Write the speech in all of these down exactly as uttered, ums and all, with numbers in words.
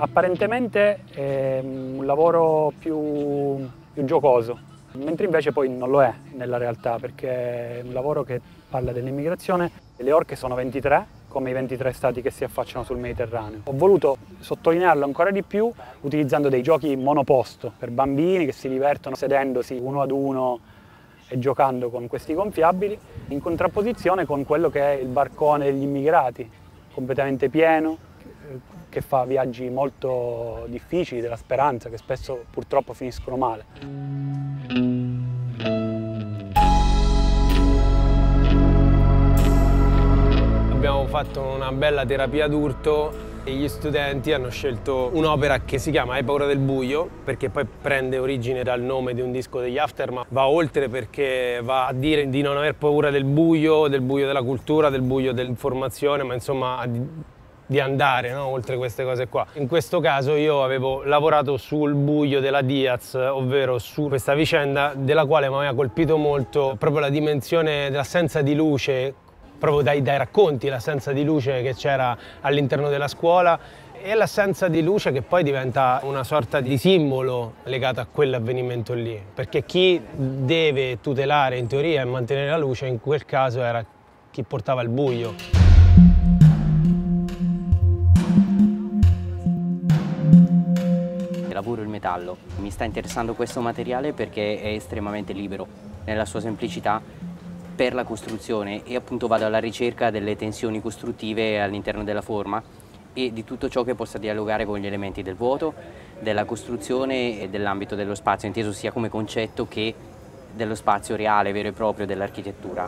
apparentemente è un lavoro più, più giocoso, mentre invece poi non lo è nella realtà, perché è un lavoro che parla dell'immigrazione. Le orche sono ventitré, come i ventitré stati che si affacciano sul Mediterraneo. Ho voluto sottolinearlo ancora di più utilizzando dei giochi monoposto per bambini che si divertono sedendosi uno ad uno e giocando con questi gonfiabili, in contrapposizione con quello che è il barcone degli immigrati, completamente pieno, che fa viaggi molto difficili della speranza, che spesso purtroppo finiscono male. Abbiamo fatto una bella terapia d'urto e gli studenti hanno scelto un'opera che si chiama Hai paura del buio, perché poi prende origine dal nome di un disco degli Aftermath, va oltre perché va a dire di non aver paura del buio, del buio della cultura, del buio dell'informazione, ma insomma di andare, no? Oltre queste cose qua. In questo caso io avevo lavorato sul buio della Diaz, ovvero su questa vicenda della quale mi aveva colpito molto proprio la dimensione dell'assenza di luce, proprio dai, dai racconti, l'assenza di luce che c'era all'interno della scuola e l'assenza di luce che poi diventa una sorta di simbolo legato a quell'avvenimento lì, perché chi deve tutelare in teoria e mantenere la luce in quel caso era chi portava il buio. Lavoro il metallo. Mi sta interessando questo materiale perché è estremamente libero nella sua semplicità per la costruzione e appunto vado alla ricerca delle tensioni costruttive all'interno della forma e di tutto ciò che possa dialogare con gli elementi del vuoto, della costruzione e dell'ambito dello spazio, inteso sia come concetto che dello spazio reale, vero e proprio dell'architettura.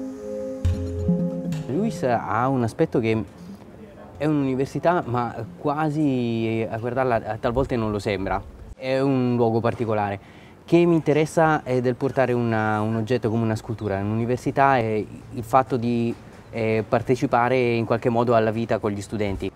LUISS ha un aspetto che è un'università, ma quasi a guardarla talvolta non lo sembra. È un luogo particolare. Che mi interessa è del portare una, un oggetto come una scultura in università è il fatto di eh, partecipare in qualche modo alla vita con gli studenti.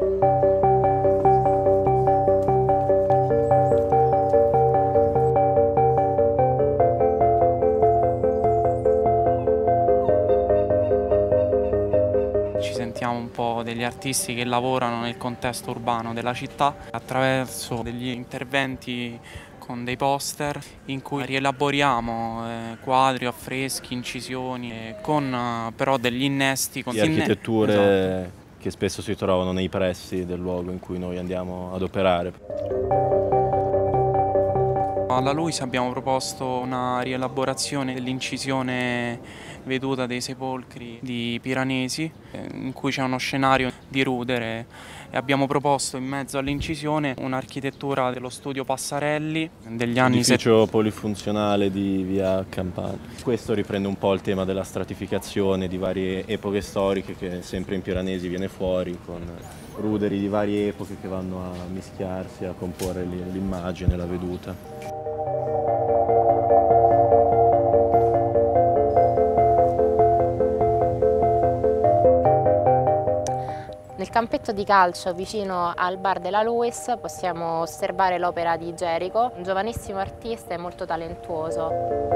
Ci sentiamo un po' degli artisti che lavorano nel contesto urbano della città attraverso degli interventi con dei poster in cui rielaboriamo eh, quadri, affreschi, incisioni, eh, con eh, però degli innesti. Con di architetture esatto. Che spesso si trovano nei pressi del luogo in cui noi andiamo ad operare. Alla LUISS abbiamo proposto una rielaborazione dell'incisione veduta dei sepolcri di Piranesi, in cui c'è uno scenario di rudere e abbiamo proposto in mezzo all'incisione un'architettura dello studio Passarelli degli anni settanta. Edificio polifunzionale di via Campana. Questo riprende un po' il tema della stratificazione di varie epoche storiche che sempre in Piranesi viene fuori, con ruderi di varie epoche che vanno a mischiarsi, a comporre l'immagine, la veduta. Nel campetto di calcio vicino al bar della LUISS possiamo osservare l'opera di Gerico, un giovanissimo artista e molto talentuoso.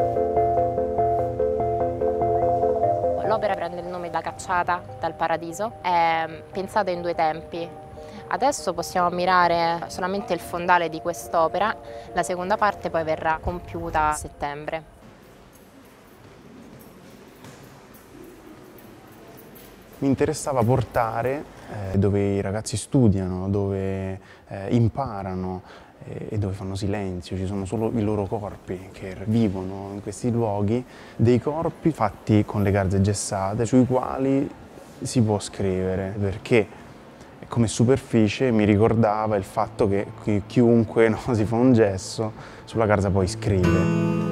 L'opera prende il nome da Cacciata dal Paradiso, è pensata in due tempi. Adesso possiamo ammirare solamente il fondale di quest'opera, la seconda parte poi verrà compiuta a settembre. Mi interessava portare eh, dove i ragazzi studiano, dove eh, imparano eh, e dove fanno silenzio, ci sono solo i loro corpi che vivono in questi luoghi, dei corpi fatti con le garze gessate sui quali si può scrivere, perché come superficie mi ricordava il fatto che chiunque no, si fa un gesso, sulla garza poi scrive.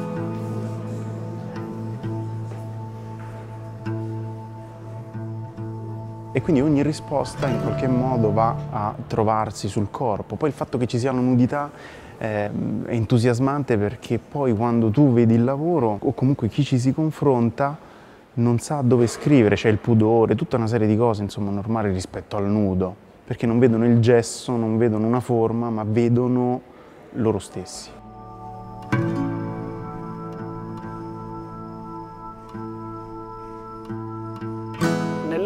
E quindi ogni risposta in qualche modo va a trovarsi sul corpo. Poi il fatto che ci sia la nudità eh, è entusiasmante perché poi quando tu vedi il lavoro o comunque chi ci si confronta non sa dove scrivere, c'è il pudore, tutta una serie di cose insomma normali rispetto al nudo, perché non vedono il gesso, non vedono una forma, ma vedono loro stessi.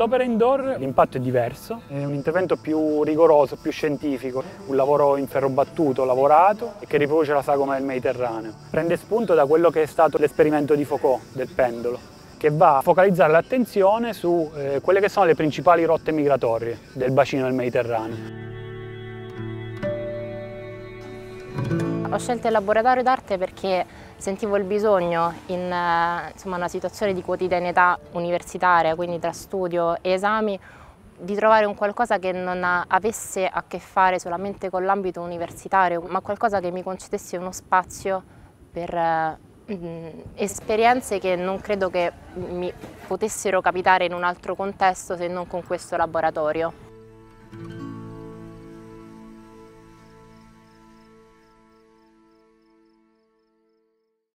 Nell'opera indoor l'impatto è diverso, è un intervento più rigoroso, più scientifico, un lavoro in ferro battuto, lavorato e che riproduce la sagoma del Mediterraneo. Prende spunto da quello che è stato l'esperimento di Foucault del pendolo, che va a focalizzare l'attenzione su eh, quelle che sono le principali rotte migratorie del bacino del Mediterraneo. Ho scelto il laboratorio d'arte perché sentivo il bisogno in eh, insomma, una situazione di quotidianità universitaria, quindi tra studio e esami, di trovare un qualcosa che non avesse a che fare solamente con l'ambito universitario, ma qualcosa che mi concedesse uno spazio per eh, mh, esperienze che non credo che mi potessero capitare in un altro contesto se non con questo laboratorio.